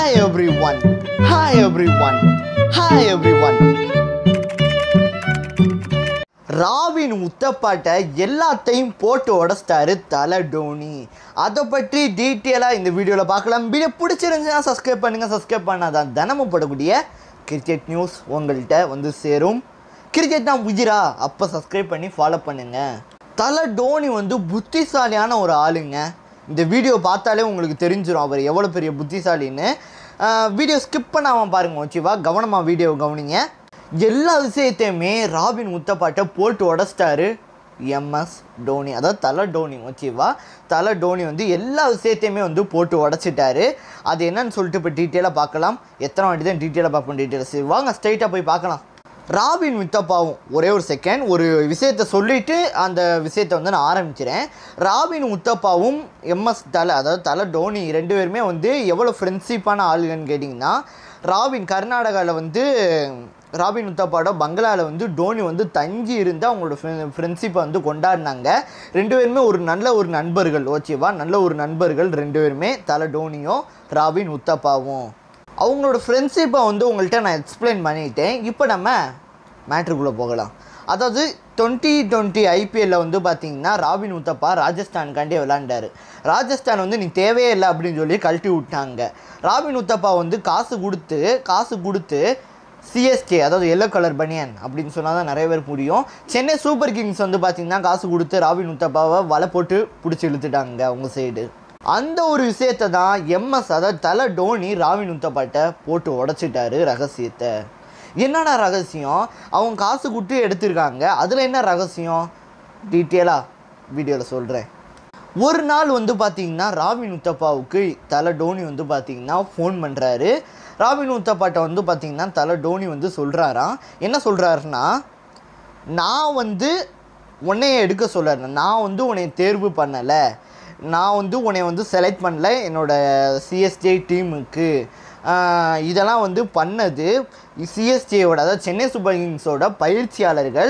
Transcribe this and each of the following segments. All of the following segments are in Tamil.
Hi everyone. Hi everyone. Hi everyone. Robin உத்தப்பாட்ட எல்லாத்தையும் போட்டு உடைச்சிட்டாரு தல டோனி. அதை பற்றி டீட்டெயிலாக இந்த வீடியோவில் பார்க்கலாம். வீடியோ பிடிச்சிருந்துச்சுன்னா சப்ஸ்கிரைப் பண்ணுங்கள். சப்ஸ்கிரைப் பண்ணாதான் தினமும் போடக்கூடிய கிரிக்கெட் நியூஸ் உங்கள்கிட்ட வந்து சேரும். கிரிக்கெட் தான் உயிரா, அப்போ சப்ஸ்கிரைப் பண்ணி ஃபாலோ பண்ணுங்கள். தல டோனி வந்து புத்திசாலியான ஒரு ஆளுங்க. இந்த வீடியோ பார்த்தாலே உங்களுக்கு தெரிஞ்சிடும் அவர் எவ்வளோ பெரிய புத்திசாலின்னு. வீடியோ ஸ்கிப் பண்ணாமல் பாருங்கள் ஓகேவா, கவனமாக வீடியோ கவனிங்க. எல்லா விஷயத்தையுமே ராபின் உத்தப்பாட்ட போட்டு உடச்சிட்டாரு எம்எஸ் டோனி, அதாவது தல டோனி ஓகேவா. தல டோனி வந்து எல்லா விஷயத்தையுமே வந்து போட்டு உடச்சிட்டாரு. அது என்னன்னு சொல்லிட்டு இப்போ டீட்டெயிலாக பார்க்கலாம். எத்தனை வாட்டி தான் டீட்டெயிலாக பார்ப்போம், டீட்டெயில்ஸ் வாங்க ஸ்ட்ரைட்டாக போய் பார்க்கலாம். ராபின் உத்தப்பாவும் ஒரே ஒரு செகண்ட் ஒரு விஷயத்தை சொல்லிவிட்டு அந்த விஷயத்தை வந்து நான் ஆரம்பிக்கிறேன். ராபின் உத்தப்பாவும் எம்எஸ் அதாவது தல டோனி ரெண்டு பேருமே வந்து எவ்வளோ ஃப்ரெண்ட்ஷிப்பான ஆளுங்கன்னு கேட்டிங்கன்னா, ராபின் கர்நாடகாவில் வந்து ராபின் உத்தப்பாவோட பங்களாவில் வந்து டோனி வந்து தங்கி இருந்து அவங்களோட ஃப்ரெண்ட்ஷிப்பை வந்து கொண்டாடினாங்க. ரெண்டு பேருமே ஒரு நண்பர்கள் ஓகேவா, நல்ல ஒரு நண்பர்கள் ரெண்டு பேருமே, தல டோனியும் ராபின் உத்தப்பாவும். அவங்களோட ஃப்ரெண்ட்ஷிப்பை வந்து உங்கள்கிட்ட நான் எக்ஸ்பிளைன் பண்ணிட்டேன். இப்போ நம்ம மேட்ருக்குள்ளே போகலாம். அதாவது 2020 ஐபிஎல்லில் வந்து பார்த்திங்கன்னா ராபின் உத்தப்பா ராஜஸ்தானுக்காண்டி விளாண்டார். ராஜஸ்தான் வந்து நீ தேவையே இல்லை அப்படின்னு சொல்லி கழட்டி விட்டாங்க. ராபின் உத்தப்பா வந்து காசு கொடுத்து சிஎஸ்கே, அதாவது எல்லோ கலர் பனியன் அப்படின்னு சொன்னால் தான் நிறைய பேர் புரியும். சென்னை சூப்பர் கிங்ஸ் வந்து பார்த்திங்கன்னா காசு கொடுத்து ராபின் உத்தப்பாவை வலை போட்டு பிடிச்சி இழுத்துட்டாங்க அவங்க சைடு. அந்த ஒரு விஷயத்தை தான் எம்எஸ், அதாவது தல டோனி ராபின் உத்தப்பாட்ட போட்டு உடச்சிட்டாரு. ரகசியத்தை என்னடா ரகசியம், அவங்க காசு கொடுத்து எடுத்திருக்காங்க, அதில் என்ன ரகசியம் டீட்டெயிலாக வீடியோவில் சொல்கிறேன். ஒரு நாள் வந்து பார்த்திங்கன்னா ராபின் உத்தப்பாவுக்கு தல டோனி வந்து பார்த்திங்கன்னா ஃபோன் பண்ணுறாரு. ராபின் உத்தப்பாட்ட வந்து பார்த்திங்கன்னா தல டோனி வந்து சொல்கிறாராம். என்ன சொல்கிறாருன்னா, நான் வந்து உன்னைய எடுக்க சொல்கிறேன், நான் வந்து உன்னை தேர்வு பண்ணலை, நான் வந்து உன்னை வந்து செலக்ட் பண்ணல என்னோடய சிஎஸ்கே டீமுக்கு. இதெல்லாம் வந்து பண்ணது சிஎஸ்கேவோட, அதாவது சென்னை சூப்பர் கிங்ஸோட பயிற்சியாளர்கள்,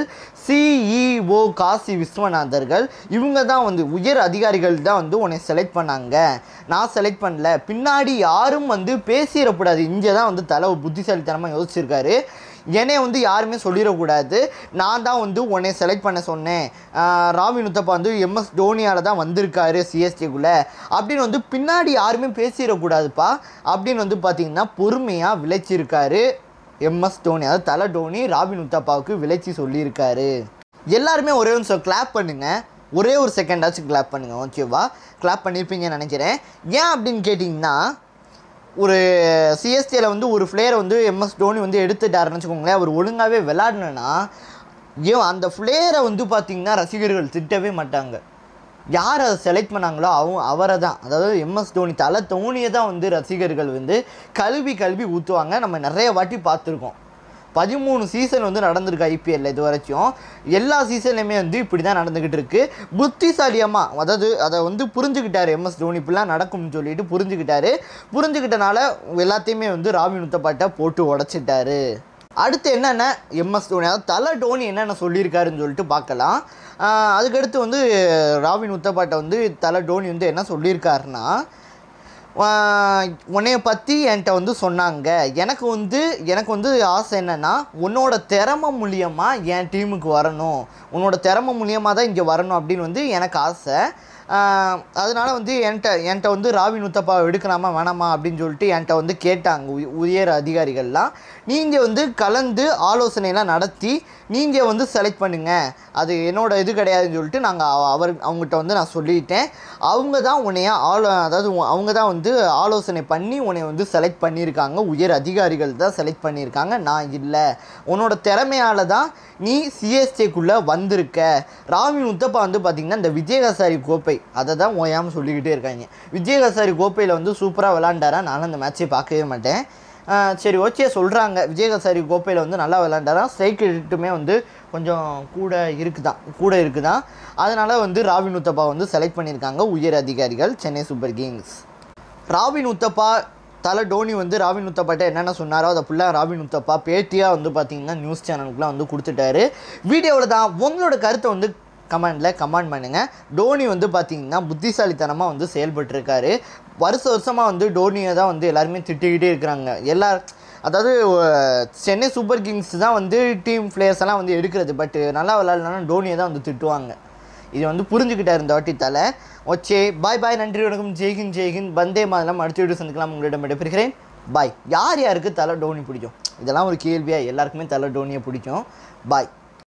சிஇஓ காசி விஸ்வநாதர்கள், இவங்க தான் வந்து உயர் அதிகாரிகள் தான் வந்து உன்னை செலக்ட் பண்ணாங்க, நான் செலக்ட் பண்ணல. பின்னாடி யாரும் வந்து பேசிடக்கூடாது. இங்கே தான் வந்து தலை புத்திசாலித்தனமாக யோசிச்சிருக்காரு. என்னை வந்து யாருமே சொல்லிடக்கூடாது, நான் தான் வந்து உன்னை செலக்ட் பண்ண சொன்னேன். ராபின் உத்தப்பா வந்து எம்எஸ் டோனியால் தான் வந்திருக்காரு சிஎஸ்கேக்குள்ளே அப்படின்னு வந்து பின்னாடி யாருமே பேசிடக்கூடாதுப்பா அப்படின்னு வந்து பார்த்திங்கன்னா பொறுமையாக விளைச்சிருக்காரு எம்எஸ் டோனி, அதாவது தல டோனி ராபின் உத்தப்பாவுக்கு விளைச்சி சொல்லியிருக்காரு. எல்லாருமே ஒரே நிமிஷம் கிளாப் பண்ணுங்கள், ஒரே ஒரு செகண்டாச்சும் கிளாப் பண்ணுங்கள் ஓகேவா. கிளாப் பண்ணியிருப்பீங்கன்னு நினைக்கிறேன். ஏன் அப்படின்னு கேட்டிங்கன்னா, ஒரு சிஎஸ்கேல வந்து ஒரு பிளேயரை வந்து எம்எஸ் டோனி வந்து எடுத்துட்டாருன்னு வச்சுக்கோங்களேன், அவர் ஒழுங்காகவே விளையாடணுன்னா ஏன் அந்த பிளேயரை வந்து பார்த்திங்கன்னா ரசிகர்கள் திட்டவே மாட்டாங்க. யார் அதை செலக்ட் பண்ணாங்களோ அவரை தான், அதாவது எம்எஸ் டோனி தல டோனியை தான் வந்து ரசிகர்கள் வந்து கல்வி ஊற்றுவாங்க. நம்ம நிறைய வாட்டி பார்த்துருக்கோம். 13 சீசன் வந்து நடந்திருக்கு ஐபிஎல்ல இது வரைக்கும். எல்லா சீசன்லையுமே வந்து இப்படி தான் நடந்துக்கிட்டு இருக்குது. புத்திசாலியமாக, அதாவது அதை வந்து புரிஞ்சுக்கிட்டாரு எம்எஸ் டோனி, இப்படிலாம் நடக்கும்னு சொல்லிட்டு புரிஞ்சுக்கிட்டனால எல்லாத்தையுமே வந்து ராபின் உத்தப்பாட்ட போட்டு உடச்சிட்டாரு. அடுத்து என்னென்ன எம்எஸ் டோனி, அதாவது தல டோனி என்னென்ன சொல்லியிருக்காருன்னு சொல்லிட்டு பார்க்கலாம். அதுக்கடுத்து வந்து ராபின் உத்தப்பாட்ட வந்து தல டோனி வந்து என்ன சொல்லியிருக்காருன்னா, உன்னைய பற்றி என்கிட்ட வந்து சொன்னாங்க, எனக்கு வந்து ஆசை என்னென்னா உன்னோட திறமை மூலியமாக என் டீமுக்கு வரணும், உன்னோட திறமை மூலியமாக தான் இங்கே வரணும் அப்படின்னு வந்து எனக்கு ஆசை. அதனால் வந்து என்கிட்ட வந்து ராபின் உத்தப்பா எடுக்கலாமா வேணாமா அப்படின்னு சொல்லிட்டு என்கிட்ட வந்து கேட்டாங்க உயர் அதிகாரிகள்லாம். நீங்கள் வந்து கலந்து ஆலோசனைலாம் நடத்தி நீங்கள் வந்து செலக்ட் பண்ணுங்கள், அது என்னோட இது கிடையாதுன்னு சொல்லிட்டு அவங்ககிட்ட வந்து நான் சொல்லிட்டேன். அவங்க தான் உன்னைய அதாவது அவங்க தான் வந்து ஆலோசனை பண்ணி உன்னை வந்து செலக்ட் பண்ணியிருக்காங்க, உயர் அதிகாரிகள் தான் செலக்ட் பண்ணியிருக்காங்க, நான் இல்லை. உன்னோட திறமையால் தான் நீ சிஎஸ்கேக்குள்ளே வந்திருக்க. ராபின் உத்தப்பா வந்து பார்த்திங்கன்னா இந்த விஜயஹசாரி கோப்பை அதை தான் ஓயாமல் சொல்லிக்கிட்டே இருக்காங்க. விஜயஹசாரி கோப்பையில் வந்து சூப்பராக விளாண்டாரா, நானும் அந்த மேட்ச்சை பார்க்கவே மாட்டேன். சரி ஓகே சொல்கிறாங்க, விஜயஹசாரி கோப்பையில் வந்து நல்லா விளாண்டாரா, ஸ்ட்ரைக் ரேட்டுமே வந்து கொஞ்சம் கூட இருக்குதான். அதனால் வந்து ராபின் உத்தப்பா வந்து செலக்ட் பண்ணியிருக்காங்க உயர் அதிகாரிகள் சென்னை சூப்பர் கிங்ஸ். ராபின் உத்தப்பா தல டோனி வந்து ராபின் உத்தப்பாட்ட என்னென்ன சொன்னாரோ அதை ஃபுல்லாக ராபின் உத்தப்பா பேட்டியாக வந்து பார்த்திங்கன்னா நியூஸ் சேனலுக்குலாம் வந்து கொடுத்துட்டாரு. வீடியோவில் தான் உங்களோட கருத்தை வந்து கமெண்டில் கமெண்ட் பண்ணுங்கள். டோனி வந்து பார்த்திங்கன்னா புத்திசாலித்தனமாக வந்து செயல்பட்டுருக்காரு. வருஷமாக வந்து டோனியை தான் வந்து எல்லாருமே திட்டிக்கிட்டே இருக்கிறாங்க. அதாவது சென்னை சூப்பர் கிங்ஸ் தான் வந்து டீம் பிளேயர்ஸ் எல்லாம் வந்து எடுக்கிறது. பட் நல்லா விளையாடலன்னா டோனியை தான் வந்து திட்டுவாங்க. இது வந்து புரிஞ்சுக்கிட்டார் இந்த வாட்டி தலை. Okay, bye. நன்றி, வணக்கம். ஜெய்ஹிந்த். வந்தே மாதிரிலாம் அடுத்த வீடியோ சந்திக்கலாம். உங்களிடம் விடைபெறுகிறேன். பாய். யாருக்கு தலை டோனி பிடிக்கும்? இதெல்லாம் ஒரு கேள்வியாக. எல்லாருக்குமே தலை டோனியை பிடிக்கும். பாய்.